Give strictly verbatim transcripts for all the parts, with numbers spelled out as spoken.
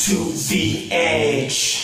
to the edge.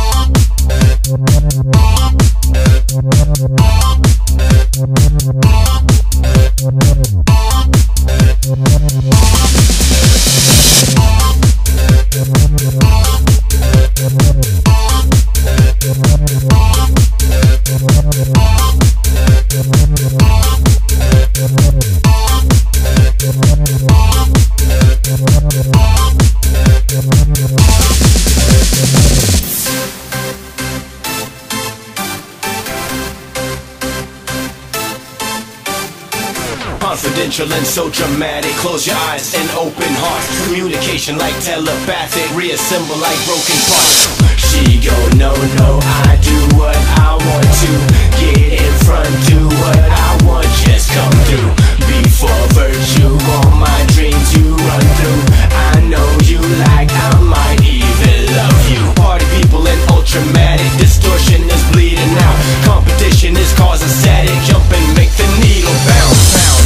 Confidential and so dramatic. Close your eyes and open heart. Communication like telepathic. Reassemble like broken parts. She go no no, I do what I want to. Get in front, do what I want, just come through. Before virtue, all my dreams you run through. I know you like I might even love you. Party people and ultramatic. Distortion is bleeding out. Competition is causing static. Jump and make the needle bounce.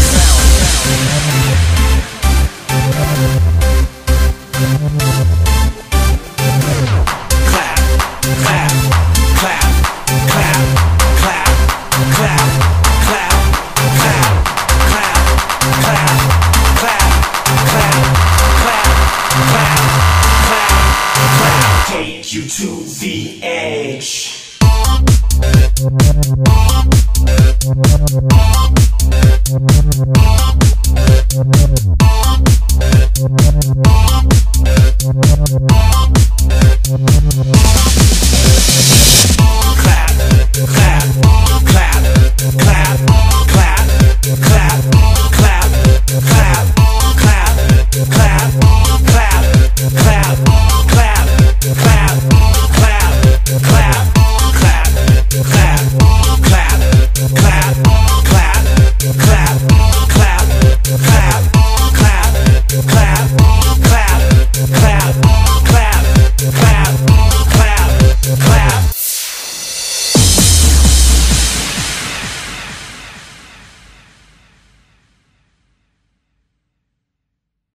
Take you to the edge. We'll be right back.